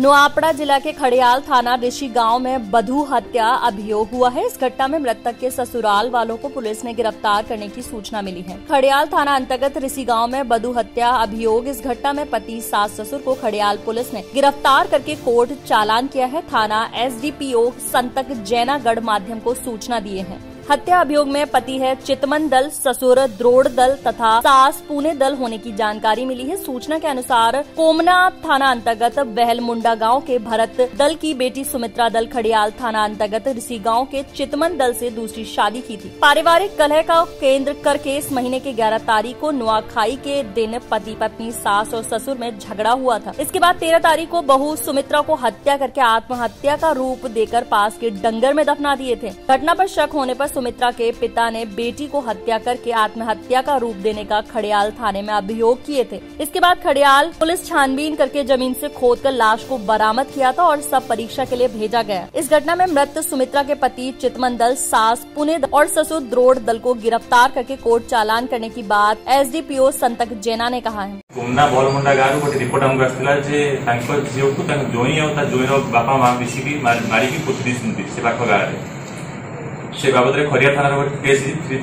नुआपड़ा जिला के खड़ियाल थाना ऋषि गांव में बधू हत्या अभियोग हुआ है। इस घटना में मृतक के ससुराल वालों को पुलिस ने गिरफ्तार करने की सूचना मिली है। खड़ियाल थाना अंतर्गत ऋषि गांव में बधू हत्या अभियोग। इस घटना में पति सास ससुर को खड़ियाल पुलिस ने गिरफ्तार करके कोर्ट चालान किया है। थाना एसडीपीओ संतक जैनागढ़ माध्यम को सूचना दिए हैं। हत्या अभियोग में पति है चितमन दल, ससुर द्रोड़ दल तथा सास पुणे दल होने की जानकारी मिली है। सूचना के अनुसार कोमना थाना अंतर्गत बहलमुंडा गांव के भरत दल की बेटी सुमित्रा दल खड़ियाल थाना अंतर्गत ऋषि गांव के चितमन दल से दूसरी शादी की थी। पारिवारिक कलह का केंद्र करके इस महीने के 11 तारीख को नुआखाई के दिन पति पत्नी सास और ससुर में झगड़ा हुआ था। इसके बाद 13 तारीख को बहू सुमित्रा को हत्या करके आत्महत्या का रूप देकर पास के डंगर में दफना दिए थे। घटना पर शक होने पर सुमित्रा के पिता ने बेटी को हत्या करके आत्महत्या का रूप देने का खड़ियाल थाने में अभियोग किए थे। इसके बाद खड़ियाल पुलिस छानबीन करके जमीन से खोदकर लाश को बरामद किया था और सब परीक्षा के लिए भेजा गया। इस घटना में मृत सुमित्रा के पति चितमन दल, सास पुणे दल और ससुर द्रोड़ दल को गिरफ्तार करके कोर्ट चालान करने की बात एसडीपीओ संतक जैना ने कहा है। कोमना बहलमुंडा गाँव गोटे रिपोर्ट हमको आसला जे झील को जोई और जोईर बापा माँ मिसिकी मारिकी पोती देइछन्ति से पाख गाँव में। से बाबद खड़ियाल थाना केस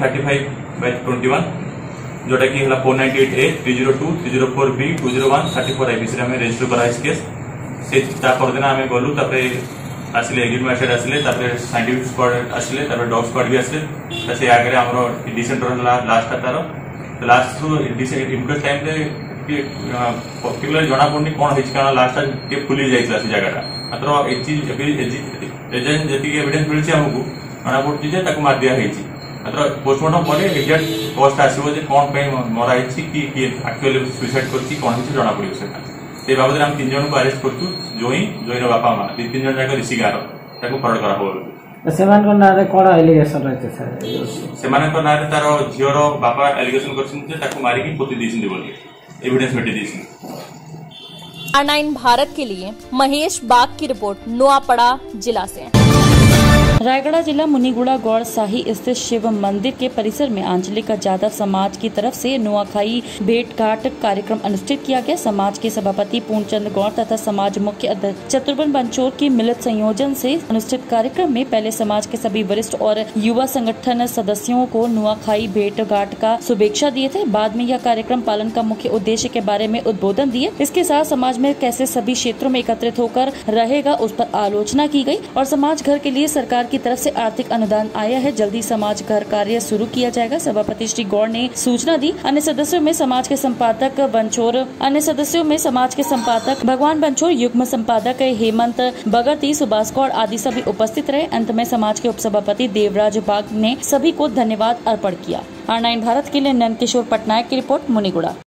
335/21 जोटा कि 498A 302 304 B 201 34 IPC रे रजिस्टर करा केस से परदिन आम गलु आसिले एग्रीड मैजिस्ट्रेट आसिले साइंटिफिक स्क्वाड आसिले डॉग स्क्वाड भी आसिले से आगे आम डिसेंबर लास्ट तार लास्ट इनक्वेस्ट टाइम पर्टिकुलर जना पड़नी कौन है लास्ट फुली जाइए से जगह मात्र एजेंट जी एविडेंस मिली आमको जना पड़ी मार दिया मात्र पोस्टमार्टम पर एक्जाक्ट कस्ट आसो कौन मरा एक्चुअली सुइसाइड कर कौन है जना पड़ो से बाबद आम 3 जन को अरेस्ट कर जोईर बापा माँ 2-3 जन जाक ऋषि गाँव फरवर्ड करा तार झीर बापा एलिगेशन कर मारिकी पोती देइछन्ति एविडेंस मेटे R9 भारत के लिए महेश बाग की रिपोर्ट नुआपड़ा जिला से। रायगढ़ जिला मुनिगुड़ा गौड़ शाही स्थित शिव मंदिर के परिसर में आंचलिक जादव समाज की तरफ से नुआखाई भेंट घाट कार्यक्रम अनुष्ठित किया गया। समाज के सभापति पूर्णचंद गौड़ तथा समाज मुख्य अध्यक्ष चतुर्बन बंचोर की मिलित संयोजन से अनुष्ठित कार्यक्रम में पहले समाज के सभी वरिष्ठ और युवा संगठन सदस्यों को नुआखाई भेंट घाट का शुभेच्छा दिए थे। बाद में यह कार्यक्रम पालन का मुख्य उद्देश्य के बारे में उद्बोधन दिए। इसके साथ समाज में कैसे सभी क्षेत्रों में एकत्रित होकर रहेगा उस पर आलोचना की गई और समाज घर के लिए सरकार की तरफ से आर्थिक अनुदान आया है। जल्दी समाज घर कार्य शुरू किया जाएगा। सभापति श्री गौड़ ने सूचना दी। अन्य सदस्यों में समाज के संपादक भगवान बंचोर, युग्म संपादक हेमंत बगरती, सुभाष गौड़ आदि सभी उपस्थित रहे। अंत में समाज के उपसभापति देवराज बाग ने सभी को धन्यवाद अर्पण किया। R9 भारत के लिए नंद किशोर पटनायक की रिपोर्ट मुनिगुड़ा।